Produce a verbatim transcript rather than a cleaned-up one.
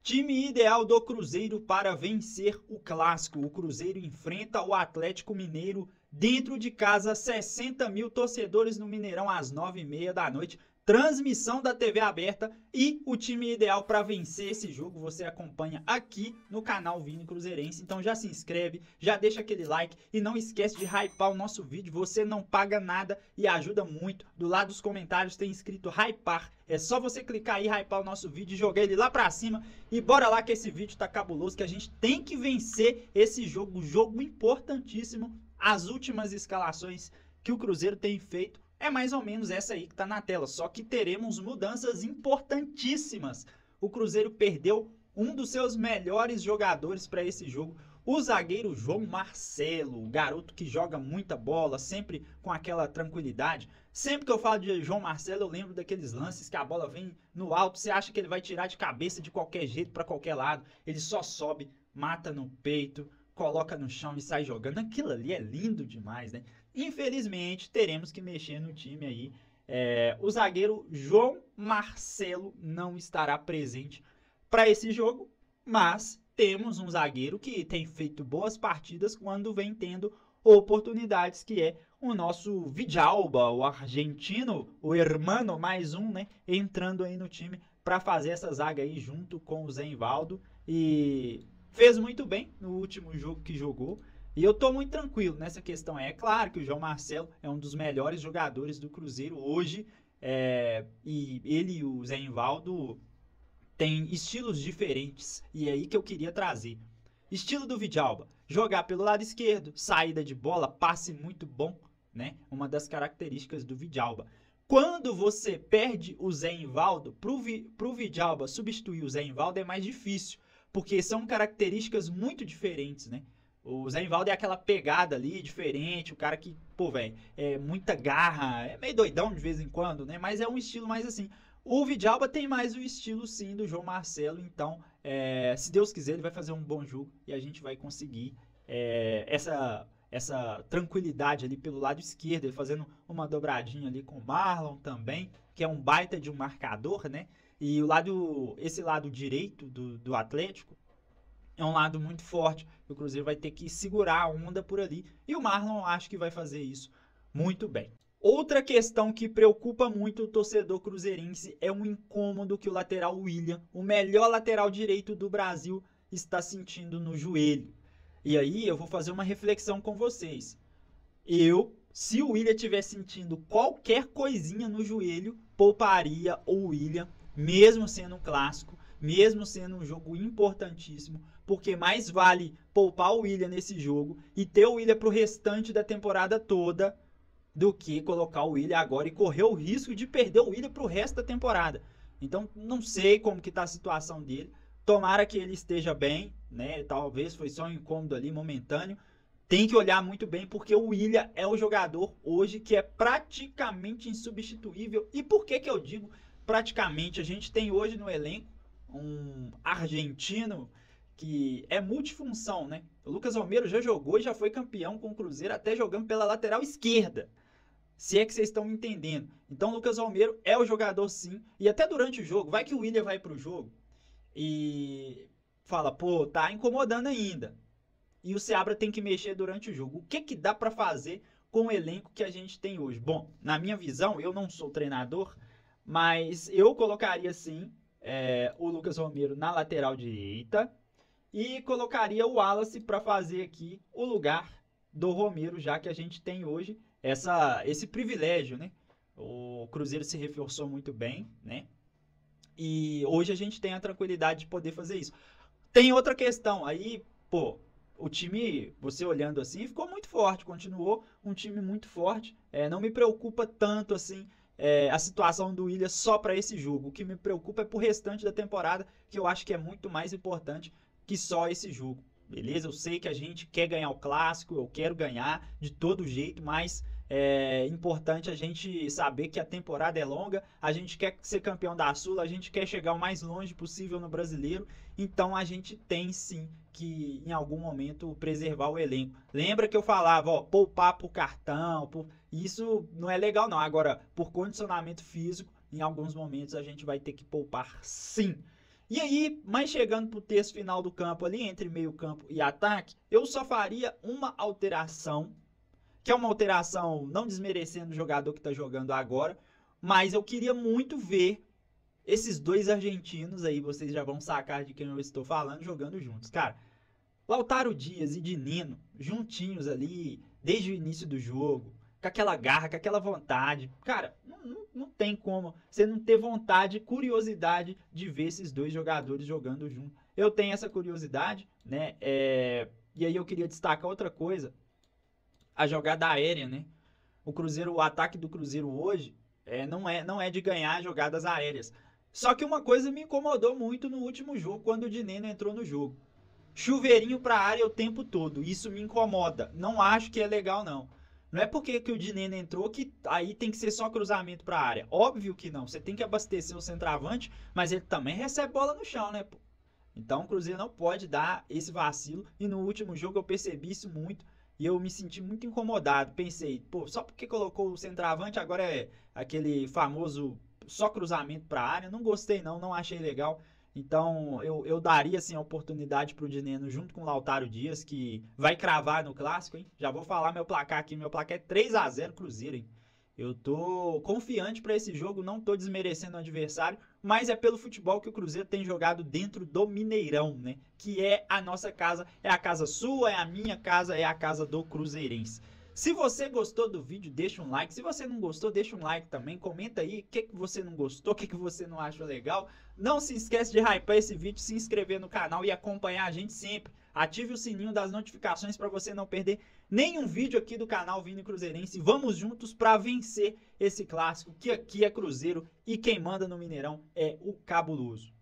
Time ideal do Cruzeiro para vencer o Clássico. O Cruzeiro enfrenta o Atlético Mineiro dentro de casa, sessenta mil torcedores no Mineirão às nove e meia da noite. Transmissão da T V aberta e o time ideal para vencer esse jogo você acompanha aqui no canal Vini Cruzeirense. Então já se inscreve, já deixa aquele like e não esquece de hypar o nosso vídeo. Você não paga nada e ajuda muito. Do lado dos comentários tem escrito hypar. É só você clicar aí, hypar o nosso vídeo, jogar ele lá pra cima e bora lá que esse vídeo tá cabuloso, que a gente tem que vencer esse jogo, jogo importantíssimo. As últimas escalações que o Cruzeiro tem feito é mais ou menos essa aí que tá na tela, só que teremos mudanças importantíssimas. O Cruzeiro perdeu um dos seus melhores jogadores para esse jogo, o zagueiro João Marcelo, o garoto que joga muita bola, sempre com aquela tranquilidade. Sempre que eu falo de João Marcelo, eu lembro daqueles lances que a bola vem no alto, você acha que ele vai tirar de cabeça de qualquer jeito, para qualquer lado, ele só sobe, mata no peito, coloca no chão e sai jogando. Aquilo ali é lindo demais, né? Infelizmente, teremos que mexer no time aí. É, o zagueiro João Marcelo não estará presente para esse jogo, mas temos um zagueiro que tem feito boas partidas quando vem tendo oportunidades, que é o nosso Vidalba, o argentino, o hermano, mais um, né? Entrando aí no time para fazer essa zaga aí junto com o Zé Invaldo. E fez muito bem no último jogo que jogou. E eu tô muito tranquilo nessa questão. É claro que o João Marcelo é um dos melhores jogadores do Cruzeiro hoje. É, e ele e o Zé Invaldo têm estilos diferentes. E é aí que eu queria trazer. Estilo do Vidalba. Jogar pelo lado esquerdo, saída de bola, passe muito bom, né? Uma das características do Vidalba. Quando você perde o Zé Invaldo, pro, Vi, pro Vidalba substituir o Zé Invaldo é mais difícil. Porque são características muito diferentes, né? O Zé Invaldo é aquela pegada ali, diferente, o cara que, pô, velho, é muita garra, é meio doidão de vez em quando, né? Mas é um estilo mais assim. O Vidalba tem mais o estilo, sim, do João Marcelo, então, é, se Deus quiser, ele vai fazer um bom jogo e a gente vai conseguir é, essa, essa tranquilidade ali pelo lado esquerdo, ele fazendo uma dobradinha ali com o Marlon também, que é um baita de um marcador, né? E o lado, esse lado direito do, do Atlético é um lado muito forte. O Cruzeiro vai ter que segurar a onda por ali. E o Marlon acho que vai fazer isso muito bem. Outra questão que preocupa muito o torcedor cruzeirense é o incômodo que o lateral William, o melhor lateral direito do Brasil, está sentindo no joelho. E aí eu vou fazer uma reflexão com vocês. Eu, se o William estiver sentindo qualquer coisinha no joelho, pouparia o William, mesmo sendo um clássico, mesmo sendo um jogo importantíssimo, porque mais vale poupar o William nesse jogo e ter o William para o restante da temporada toda do que colocar o William agora e correr o risco de perder o William para o resto da temporada. Então, não sei como que está a situação dele. Tomara que ele esteja bem, né? Talvez foi só um incômodo ali momentâneo. Tem que olhar muito bem, porque o William é o jogador hoje que é praticamente insubstituível. E por que que eu digo praticamente? A gente tem hoje no elenco um argentino que é multifunção, né? O Lucas Romero já jogou e já foi campeão com o Cruzeiro, até jogando pela lateral esquerda. Se é que vocês estão me entendendo. Então, o Lucas Romero é o jogador, sim. E até durante o jogo, vai que o William vai pro jogo e fala, pô, tá incomodando ainda. E o Seabra tem que mexer durante o jogo. O que que dá para fazer com o elenco que a gente tem hoje? Bom, na minha visão, eu não sou treinador, mas eu colocaria, sim, é, o Lucas Romero na lateral direita e colocaria o Wallace para fazer aqui o lugar do Romero, já que a gente tem hoje essa, esse privilégio, né? O Cruzeiro se reforçou muito bem, né? E hoje a gente tem a tranquilidade de poder fazer isso. Tem outra questão, aí, pô, o time, você olhando assim, ficou muito forte, continuou um time muito forte. É, não me preocupa tanto assim é, a situação do William só para esse jogo. O que me preocupa é pro restante da temporada, que eu acho que é muito mais importante que só esse jogo, beleza? Eu sei que a gente quer ganhar o clássico, eu quero ganhar de todo jeito, mas é importante a gente saber que a temporada é longa, a gente quer ser campeão da Sula, a gente quer chegar o mais longe possível no Brasileiro, então a gente tem sim que em algum momento preservar o elenco. Lembra que eu falava, ó, poupar por cartão, por... isso não é legal não. Agora, por condicionamento físico, em alguns momentos a gente vai ter que poupar sim. E aí, mas chegando pro terço final do campo ali, entre meio campo e ataque, eu só faria uma alteração, que é uma alteração não desmerecendo o jogador que tá jogando agora, mas eu queria muito ver esses dois argentinos aí, vocês já vão sacar de quem eu estou falando, jogando juntos. Cara, Lautaro Dias e Dineno, juntinhos ali, desde o início do jogo, com aquela garra, com aquela vontade. Cara, não, não, não tem como você não ter vontade, curiosidade de ver esses dois jogadores jogando junto. Eu tenho essa curiosidade, né? É... E aí eu queria destacar outra coisa, a jogada aérea, né? O Cruzeiro, o ataque do Cruzeiro hoje é, não, é, não é de ganhar jogadas aéreas. Só que uma coisa me incomodou muito no último jogo, quando o Dineno entrou no jogo. Chuveirinho para a área o tempo todo. Isso me incomoda. Não acho que é legal, não. Não é porque que o Dineno entrou que aí tem que ser só cruzamento para a área. Óbvio que não. Você tem que abastecer o centroavante, mas ele também recebe bola no chão, né? Então o Cruzeiro não pode dar esse vacilo. E no último jogo eu percebi isso muito. E eu me senti muito incomodado. Pensei, pô, só porque colocou o centroavante agora é aquele famoso só cruzamento para a área. Não gostei não, não achei legal. Então, eu, eu daria, assim, a oportunidade pro Dineno junto com o Lautaro Dias, que vai cravar no Clássico, hein? Já vou falar meu placar aqui. Meu placar é três a zero Cruzeiro, hein? Eu tô confiante para esse jogo, não tô desmerecendo o adversário, mas é pelo futebol que o Cruzeiro tem jogado dentro do Mineirão, né? Que é a nossa casa, é a casa sua, é a minha casa, é a casa do cruzeirense. Se você gostou do vídeo, deixa um like. Se você não gostou, deixa um like também. Comenta aí o que, que você não gostou, o que, que você não achou legal. Não se esquece de hypar esse vídeo, se inscrever no canal e acompanhar a gente sempre. Ative o sininho das notificações para você não perder nenhum vídeo aqui do canal Vini Cruzeirense. Vamos juntos para vencer esse clássico, que aqui é Cruzeiro e quem manda no Mineirão é o Cabuloso.